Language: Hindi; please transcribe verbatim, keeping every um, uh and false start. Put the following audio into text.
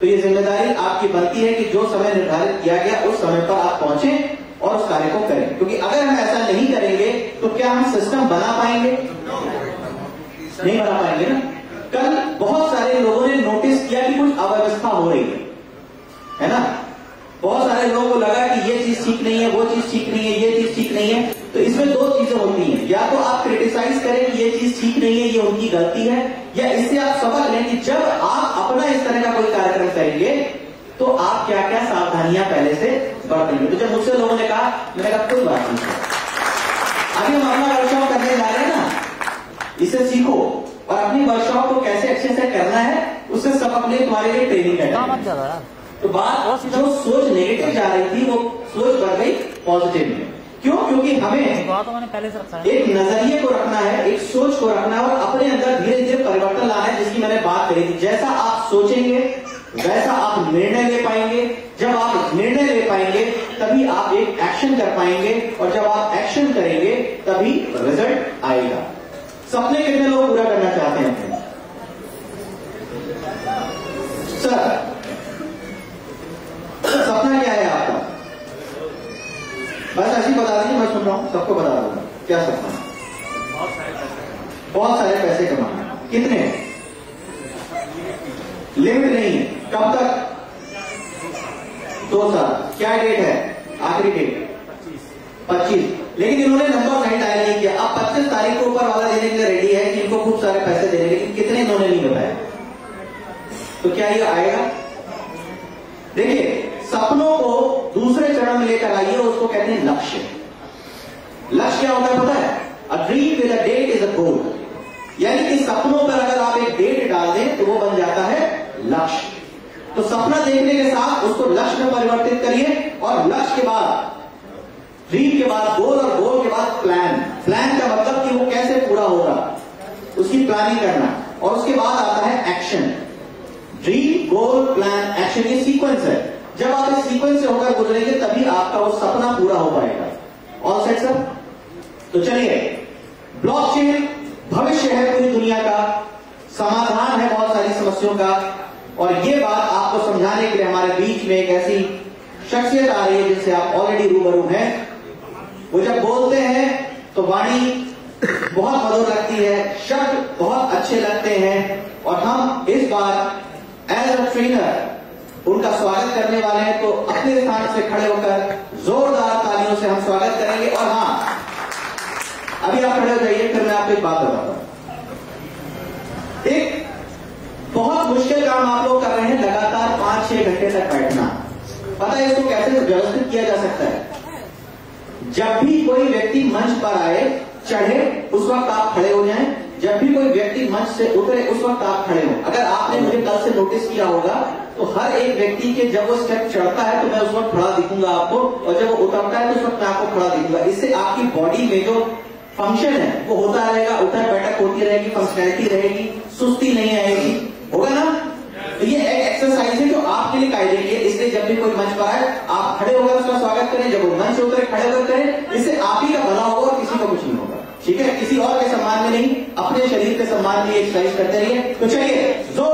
तो ये जिम्मेदारी आपकी बनती है कि जो समय निर्धारित किया गया उस समय पर आप पहुंचे और उस कार्य को करें, क्योंकि अगर हम ऐसा नहीं करेंगे तो क्या हम सिस्टम बना पाएंगे? नहीं बना पाएंगे ना। कल बहुत सारे लोगों ने नोटिस किया कि कुछ अव्यवस्था हो रही है, है ना। बहुत सारे लोगों को लगा कि ये चीज ठीक नहीं है, वो चीज ठीक नहीं है, ये चीज ठीक नहीं है। तो इसमें दो चीजें होती हैं, या तो आप क्रिटिसाइज करें कि ये चीज ठीक नहीं है, ये उनकी गलती है, या इससे आप सबक लें कि जब आप अपना इस तरह का कोई कार्यक्रम करेंगे तो आप क्या क्या सावधानियां पहले से बरतेंगे। तो जब मुझसे लोगों ने कहा, मैंने कहा कोई बात नहीं, अभी हम अपना वर्कशॉप करने जा रहे हैं ना, इसे सीखो और अपनी वर्कशॉप को कैसे अच्छे से करना है उससे सब अपने तुम्हारे लिए ट्रेनिंग है। तो बात जो सोच नेगेटिव जा रही थी वो सोच बढ़ गई पॉजिटिव में। क्यों? क्योंकि हमें तो मैंने पहले से रखा है। एक नजरिए को रखना है, एक सोच को रखना है और अपने अंदर धीरे धीरे परिवर्तन लाना है, जिसकी मैंने बात करी थी। जैसा आप सोचेंगे वैसा आप निर्णय ले पाएंगे, जब आप निर्णय ले पाएंगे तभी आप एक एक्शन कर पाएंगे, और जब आप एक्शन करेंगे तभी रिजल्ट आएगा। सपने कितने लोग पूरा करना चाहते हैं अपने? सर सपना क्या है आपका? बस ऐसी बता दीजिए, मैं सुन रहा हूं, सबको बता दूंगा क्या सपना है। बहुत सारे पैसे बहुत सारे पैसे कमाना। कितने? लिमिट नहीं है। कब तक? दो साल। क्या डेट है? आखिरी डेट पच्चीस। लेकिन इन्होंने नंबर सही डायल नहीं किया। अब पच्चीस तारीख को ऊपर वाला देने के लिए रेडी है कि इनको खूब सारे पैसे देने, लेकिन कितने इन्होंने नहीं बताया। तो क्या ये आएगा? देखिए, सपनों को दूसरे चरण में लेकर आइए, उसको कहते हैं लक्ष्य। लक्ष्य क्या होता है पता है? A dream with a date is a goal. यानी कि सपनों पर अगर आप एक डेट डाल दें तो वो बन जाता है लक्ष्य। तो सपना देखने के साथ उसको लक्ष्य में परिवर्तित करिए, और लक्ष्य के बाद ड्रीम के बाद गोल, और गोल के बाद प्लान। प्लान का मतलब कि वो कैसे पूरा होगा, उसकी प्लानिंग करना, और उसके बाद आता है action. Dream, goal, plan, action, ये सीक्वेंस है। जब आप इस सीक्वेंस से होकर गुजरेंगे तभी आपका वो सपना पूरा हो पाएगा। All set sir? तो चलिए, ब्लॉकचेन भविष्य है पूरी दुनिया का, समाधान है बहुत सारी समस्याओं का, और ये बात आपको समझाने के लिए हमारे बीच में एक ऐसी शख्सियत आ रही है जिनसे आप ऑलरेडी रूबरू हैं। वो जब बोलते हैं तो वाणी बहुत मधुर लगती है, शब्द बहुत अच्छे लगते हैं, और हम इस बार एज अ ट्रेनर उनका स्वागत करने वाले हैं। तो अपने स्थान से खड़े होकर जोरदार तालियों से हम स्वागत करेंगे। और हाँ, अभी आप खड़े हो जाइए, फिर मैं आपको एक बात बताता हूं। एक बहुत मुश्किल काम आप लोग कर रहे हैं, लगातार पांच छह घंटे तक बैठना। पता है इसको कैसे व्यवस्थित किया जा सकता है? जब भी कोई व्यक्ति मंच पर आए, चढ़े, उस वक्त आप खड़े हो जाएं। जब भी कोई व्यक्ति मंच से उतरे उस वक्त आप खड़े हो। अगर आपने मुझे कल से नोटिस किया होगा तो हर एक व्यक्ति के जब वो स्टेप चढ़ता है तो मैं उस वक्त खड़ा दिखूंगा आपको, और जब वो उतरता है तो उस वक्त मैं आपको खड़ा दिखूंगा। इससे आपकी बॉडी में जो फंक्शन है वो होता रहेगा, उठक बैठक होती रहेगी, फंक्शनैलिटी रहेगी, सुस्ती नहीं आएगी, होगा ना। तो ये एक एक्सरसाइज है जो आपके लिए कायदे की है। इसलिए जब भी कोई मंच पर आए आप खड़े होकर उसका स्वागत करें, जब वो मंच से उतरे खड़े होकर करें। इससे आप ही का भला होगा और किसी को कुछ नहीं होगा, ठीक है? किसी और के सम्मान में नहीं, अपने शरीर के सम्मान में एक्सरसाइज करते रहिए। तो चलिए,